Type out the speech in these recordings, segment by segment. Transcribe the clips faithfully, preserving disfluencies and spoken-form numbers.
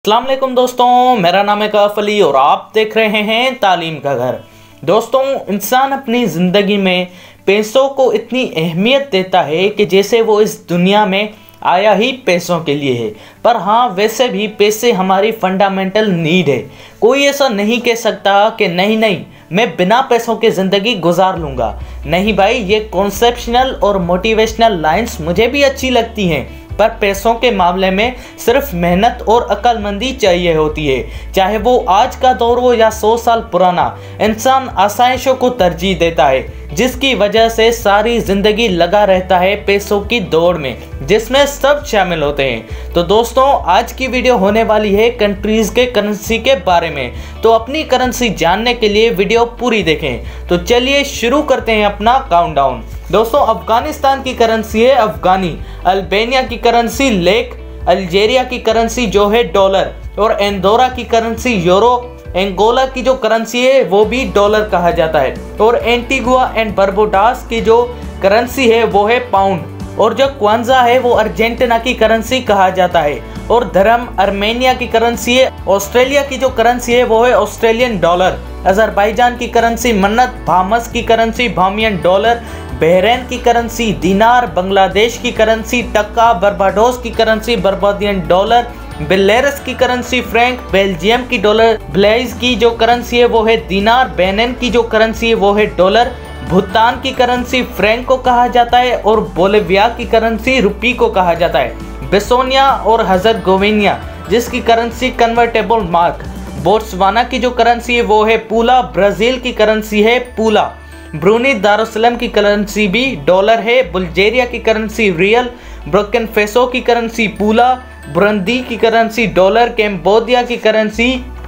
अस्सलाम वालेकुम दोस्तों, मेरा नाम है काफ अली और आप देख रहे हैं तालीम का घर। दोस्तों, इंसान अपनी ज़िंदगी में पैसों को इतनी अहमियत देता है कि जैसे वो इस दुनिया में आया ही पैसों के लिए है। पर हाँ, वैसे भी पैसे हमारी फंडामेंटल नीड है। कोई ऐसा नहीं कह सकता कि नहीं नहीं मैं बिना पैसों के ज़िंदगी गुजार लूँगा। नहीं भाई, ये कॉन्सेप्शनल और मोटिवेशनल लाइंस मुझे भी अच्छी लगती हैं, पर पैसों के मामले में सिर्फ मेहनत और अक्लमंदी चाहिए होती है। चाहे वो आज का दौर हो या सौ साल पुराना, इंसान आसाइशों को तरजीह देता है, जिसकी वजह से सारी ज़िंदगी लगा रहता है पैसों की दौड़ में, जिसमें सब शामिल होते हैं। तो दोस्तों, आज की वीडियो होने वाली है कंट्रीज़ के करेंसी के बारे में। तो अपनी करेंसी जानने के लिए वीडियो पूरी देखें। तो चलिए शुरू करते हैं अपना काउंटडाउन। दोस्तों, अफगानिस्तान की करेंसी है अफगानी, अल्बानिया की करेंसी लेक, अल्जीरिया की करेंसी जो है डॉलर, और एंडोरा की करेंसी यूरो, एंगोला की जो करेंसी है वो भी डॉलर कहा जाता है, और एंटीगुआ एंड बर्बुडास की जो करेंसी है वो है पाउंड, और जो क्वांजा है वो अर्जेंटीना की करेंसी कहा जाता है, और धर्म आर्मेनिया की करेंसी है। ऑस्ट्रेलिया की जो करेंसी है वो है ऑस्ट्रेलियन डॉलर, अजरबैजान की करेंसी मन्नत, बाहमस की करेंसी बामियन डॉलर, बहरीन की करेंसी दिनार, बांग्लादेश की करेंसी टक्का, बर्बाडोस की करेंसी बर्बादियन डॉलर, बेलारूस की करेंसी फ्रैंक, बेल्जियम की डॉलर, ब्लेज की जो करेंसी है वो है दिनार, बेनिन की जो करेंसी है वो है डॉलर, भूटान की करेंसी फ्रैंक को कहा जाता है, और बोलिविया की करेंसी रुपी को कहा जाता है। बेसोनिया और हर्ज़ेगोविना जिसकी करेंसी कन्वर्टेबल मार्क, बोत्सवाना की जो करेंसी है वो है पूला, ब्राज़ील की करेंसी है पूला, ब्रूनी दारुसलाम की करेंसी भी डॉलर है, बुल्गारिया की करेंसी रियल, बुर्किना फासो की करेंसी पूला, बुरुंडी की करेंसी डॉलर, कैम्बोडिया की करेंसी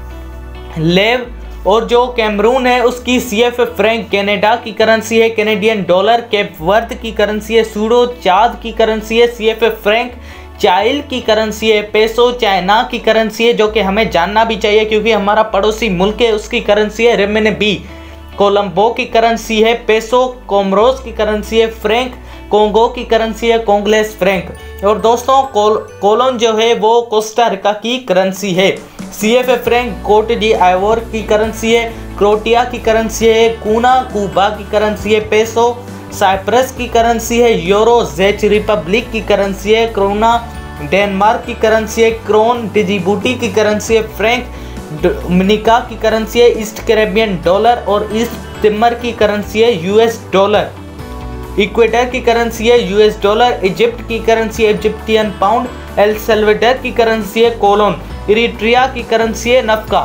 लेव, और जो कैमरून है उसकी सी एफ फ्रैंक, कनाडा की करेंसी है कैनेडियन डॉलर, केप वर्द की करेंसी है सूडो, चाद की करेंसी है सी एफ फ्रैंक, चाइल की करेंसी है पेसो, चाइना की करेंसी है जो कि हमें जानना भी चाहिए क्योंकि हमारा पड़ोसी मुल्क है, उसकी करेंसी है रेमिनबी, कोलंबो की करेंसी है पेसो, कोमरोस की करेंसी है फ्रैंक, कोंगो की करेंसी है कोंगलेस फ्रैंक, और दोस्तों कोल कोलोन जो है वो कोस्टा रिका की करेंसी है। C F franc Cote d Ivoire की करेंसी है, क्रोटिया की करेंसी है कूना, कुबा की करेंसी है पेसो, साइप्रस की करेंसी है यूरो, जेच रिपब्लिक की करेंसी है क्रोना, डेनमार्क की करेंसी है क्रोन, डिजिबूटी की करेंसी है फ्रैंक, डोमिनिका की करेंसी है ईस्ट कैरेबियन डॉलर, और ईस्ट तिमर की करेंसी है यूएस डॉलर, इक्वेटर की करेंसी है यूएस डॉलर, इजिप्ट की करेंसी है इजिप्टियन पाउंड, एल सल्वाडोर की करेंसी है कोलोन, इरिट्रिया की करेंसी है नफका।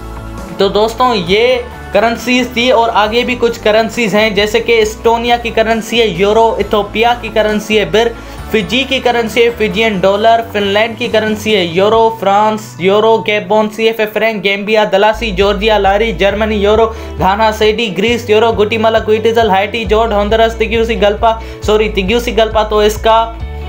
तो दोस्तों, ये करेंसीज थी और आगे भी कुछ करेंसीज हैं, जैसे कि एस्टोनिया की करेंसी है यूरो, इथोपिया की करेंसी है बिर, फिजी की करेंसी है फिजियन डॉलर, फिनलैंड की करेंसी है euro, France euro, Gabon C F franc, Gambia dalasi, Georgia lari, Germany euro, Ghana cedi, Greece euro, Guatemala quetzal, Haiti George, Honduras, Tegucigalpa sorry Tegucigalpa तो इसका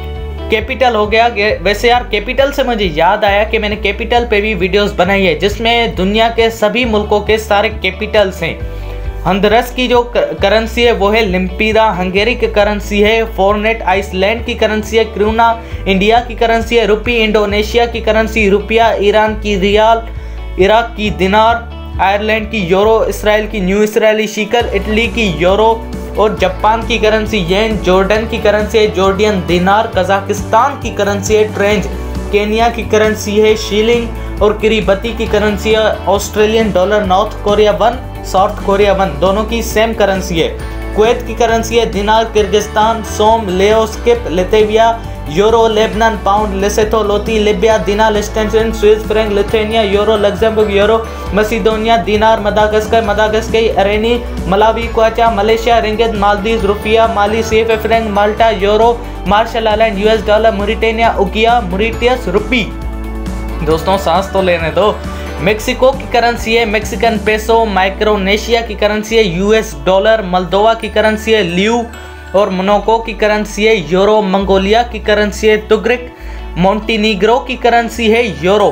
capital हो गया। वैसे यार, capital से मुझे याद आया कि मैंने कैपिटल पे भी वीडियोस बनाई है जिसमें दुनिया के सभी मुल्कों के सारे कैपिटल्स हैं। होंडुरास की जो करेंसी है वो है लिम्पीरा, हंगेरी की करेंसी है फोरनेट, आइसलैंड की करेंसी है क्रूना, इंडिया की करेंसी है रुपी, इंडोनेशिया की करेंसी रुपया, ईरान की रियाल, इराक की दिनार, आयरलैंड की यूरो, इसराइल की न्यू इसराइली शिकल, इटली की यूरो, और जापान की करेंसी येन, जॉर्डन की करेंसी है जॉर्डियन दिनार, कजाकिस्तान की करेंसी है ट्रेंज, केनिया की करेंसी है शीलिंग, और किरीबती की करेंसी है Australian dollar, North Korea won South Korea won दोनों की सेम करेंसी है, कुवैत की करेंसी है दिनार, Kyrgyzstan som, Laos, kip, Lithuania euro, Lebanon pound, Lesotho loti, Libya dinar, लिechtenstein Swiss franc, Lithuania euro, Luxembourg euro, Macedonia dinar, Madagascar Malagasy ariary, Malawi kwacha, Malaysia ringgit, Maldives rufiyaa, Mali C F franc, Malta euro, Marshall Island US dollar, Mauritania ouguiya, Mauritius rupee. दोस्तों, सांस तो लेने दो। Mexico की currency है Mexican peso, Micronesia की currency है US dollar, Moldova की करेंसी है ल्यू, और मोनाको की करेंसी है यूरो, मंगोलिया की करेंसी है तुग्रिक, मोंटेनीग्रो की करेंसी है यूरो,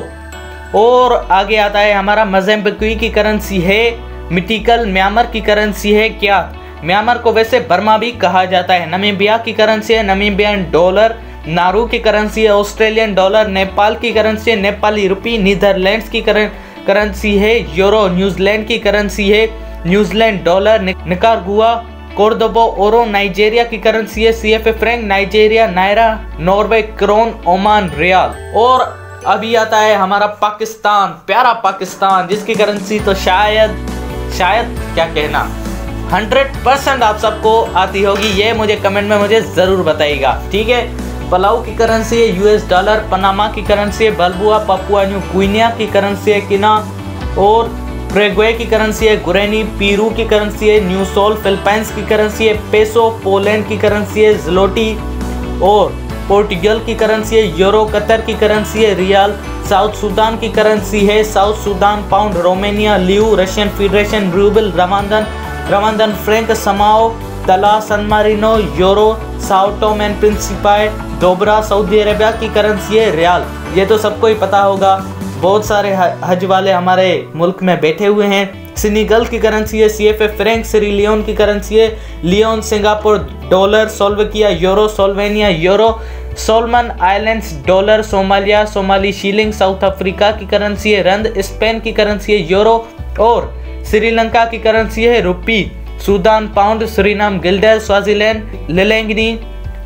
और आगे आता है हमारा मोज़ाम्बिक की करेंसी है मिटिकल, म्यांमार की करेंसी है क्या, म्यांमार को वैसे बर्मा भी कहा जाता है, नामीबिया की करेंसी है नामीबियन डॉलर, नारू की करेंसी है ऑस्ट्रेलियन डॉलर, नेपाल की करेंसी है नेपाली रुपी, नीदरलैंड्स की करेंसी है यूरो, न्यूजीलैंड की करेंसी है New Zealand dollar, Nicaragua cordoba oro, Nigeria की करेंसी है C F A franc, Nigeria naira, Norway krone, Oman rial. और अभी आता है हमारा पाकिस्तान, प्यारा पाकिस्तान, जिसकी करेंसी तो शायद शायद क्या कहना हंड्रेड परसेंट आप सबको आती होगी, ये मुझे कमेंट में मुझे ज़रूर बताइएगा, ठीक है। पलाऊ की करेंसी है यूएस डॉलर, पनामा की करेंसी है बल्बुआ, पपुआ न्यू गिनिया की करेंसी है किना, और पैराग्वे की करेंसी है गुरेनी, पीरू की करेंसी है न्यू सोल, फिलीपींस की करेंसी है पेसो, पोलैंड की करेंसी है ज़्लोटी, और पोर्टुगल की करेंसी है यूरो, कतर की करेंसी है रियाल, साउथ सूडान की करेंसी है South Sudan pound, Romania leu, Russian Federation ruble, Rwandan Rwandan franc, Samoa tala, San Marino euro, Sao Tome and Principe, dobra, Saudi Arabia की currency है rial. ये तो सबको ही पता होगा, बहुत सारे हज वाले हमारे मुल्क में बैठे हुए हैं। सेनेगल की करेंसी है सी एफ ए फ्रैंक, सीरिलियोन की करेंसी है leone, Singapore dollar, Slovakia euro, Slovenia euro, Solomon Islands dollar, Somalia Somali shilling, South Africa की करेंसी है रंद, स्पेन की करेंसी है यूरो, और श्रीलंका की करेंसी है rupee, Sudan pound, Suriname guilder, Swaziland lilangeni,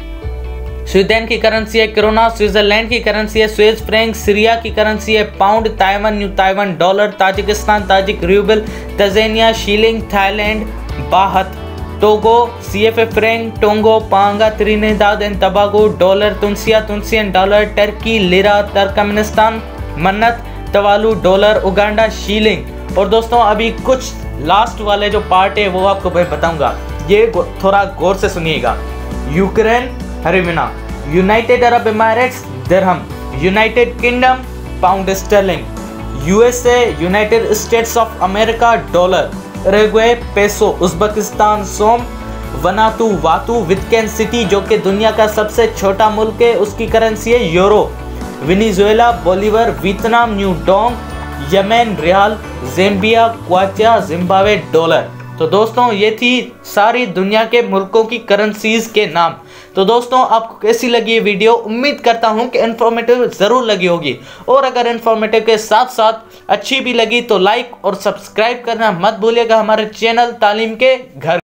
Sweden की करेंसी है क्रोना, स्विट्जरलैंड की करेंसी है स्विस फ्रैंक, सीरिया की करेंसी है pound, Taiwan new Taiwan dollar, Tajikistan Tajik ruble, Tanzania shilling, Thailand baht, Togo C F A franc, Tonga pa'anga, Trinidad and Tobago dollar, Tunisia Tunisian dollar, Turkey lira, Turkmenistan manat, Tuvalu dollar, Uganda shilling. और दोस्तों अभी कुछ last वाले जो part है वो आपको मैं बताऊंगा, ये थोड़ा गौर से सुनिएगा। Ukraine hryvnia, United Arab Emirates dirham, United Kingdom pound sterling, USA United States of America dollar, Paraguay peso, Uzbekistan som, Vanuatu vatu, Vatican City जो कि दुनिया का सबसे छोटा मुल्क है उसकी करेंसी है euro, Venezuela bolivar, Vietnam new dong, Yemen rial, Zambia kwacha, Zimbabwe dollar. तो दोस्तों ये थी सारी दुनिया के मुल्कों की करेंसीज के नाम। तो दोस्तों आपको कैसी लगी ये वीडियो, उम्मीद करता हूँ कि इन्फॉर्मेटिव ज़रूर लगी होगी, और अगर इन्फॉर्मेटिव के साथ साथ अच्छी भी लगी तो लाइक और सब्सक्राइब करना मत भूलिएगा हमारे चैनल तालीम के घर।